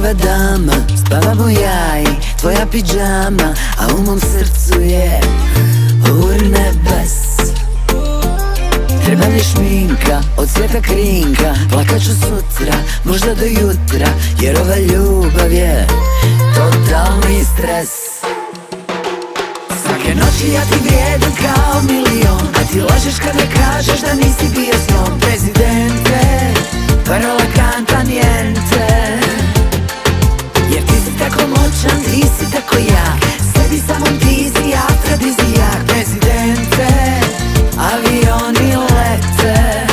prva dama, spavamo ja i tvoja pidžama, a u mom srcu je urnebes. Treba mi šminka, od sveta krinka, plakaću sutra, možda do jutra, jer ova ljubav je totalni stres. Svake noći ja ti vrijedim kao milion, a ti lažeš kad ne kažeš da nisi bio s njom. Prezidente, parola canta niente, jer ti si tako moćan, ti si tako jak, sebi samom ti si afrodizijak. Prezidente, avioni lete.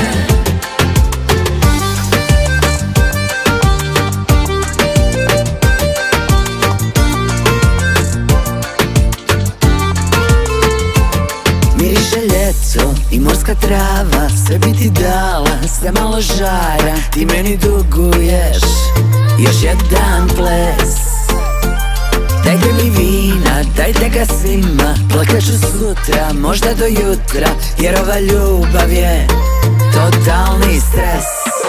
Miriše ljeto i morska trava, sve bi ti dala, sve malo žara. Ti meni duguješ još jedan ples. Dajte mi vina, dajte ga svima, plakaću sutra, možda do jutra, jer ova ljubav je totalni stres.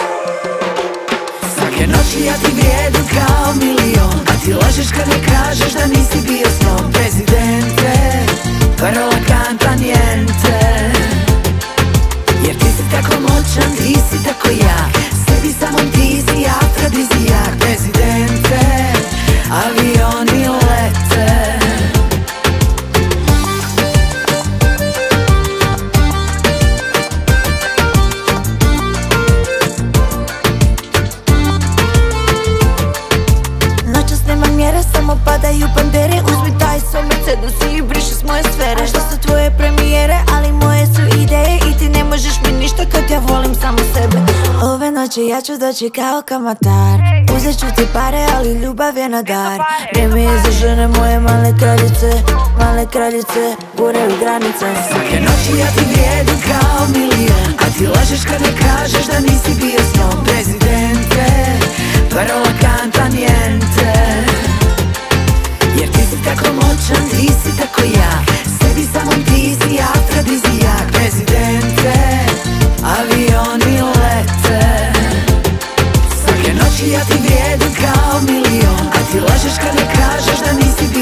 Svake noći ja ti vrijedim kao milion, a ti lažeš kad ne kažeš da nisi bio s njom. Prezidente, parola canta niente, jer ti si tako moćan, ti si tako jak, sebi samom ti si afrodizijak. Prezidente, avioni lete. Noćas nema mjera, samo padaju bandere. Uzmi taj svoj Mercedes i briši s moje sfere. A što su tvoje premijere, ali moje su ideje, i ti ne možeš mi ništa kad ja volim samo sebe. Ove noći ja ću doći kao kamatar, uzet ću ti pare, ali ljubav je na dar. Vrijeme je za žene moje male kraljice, guraju granice. Svake noći ja ti vrijedim kao milion, a ti lažeš kad ne kažeš da nisi bio s njom. Prezidente, parola canta niente, jer ti si tako moćan, ti si tako jak, sebi samom ti si afrodizijak. Prezidente, avioni lete. Svake noći ja ti vrijedim kao milion, a ti lažeš kad ne kažeš da nisi